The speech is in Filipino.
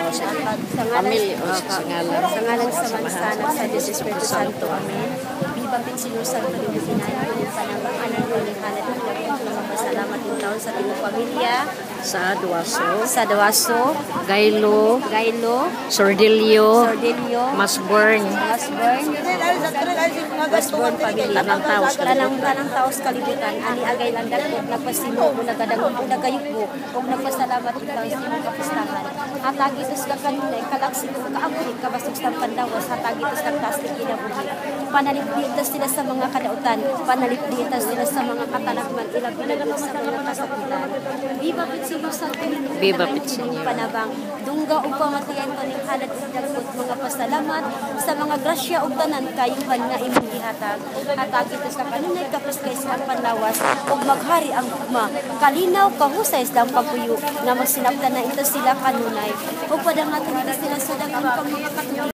sa Sa pamilya o sa ngalan. Sa ngalan sa Mansanak sa Diyos Espiritu Santo. Amen. Viva Pitsilusan, Palimusinan, Panamakanan, Palihanan, at mga pasalamat yung taon sa ating pamilya. Sa Duaso, Sa Dawaso, Gailo, Gailo, Sordilio, Sordelio, Masburn, Westbourne pamilya. Tanang Taos Kalibutan. Tanang Taos Kalibutan. Ani agay lang dakot nagpasimo o nagadangon o nagayubo o nagpasalamat ikaw sa imong kapistahan. Hatagitos ka kanunay kalaksi ko kaamoy kabasog sa pandawas hatagitos ka taslik kinabuhi. Panalipditas sila sa mga kadautan, panalipditas sila sa mga katalagman, ilabi sa mga kasakitan. Viva Pitsilusan, Viva Pitsilusan. Panabang dungga ug pamatiyan ko ning halad ug dagkot mga pasalamat sa mga grasya ug tanan kayuhan nga imong gihatag. Hatag sa kanunay kapiskay sa panlawas ug maghari ang gugma. Kalinaw kahusay sa pagpuyo nga magsinabtan na ito sila kanunay ug padangaton ito sila sa daghang pang mga katuig.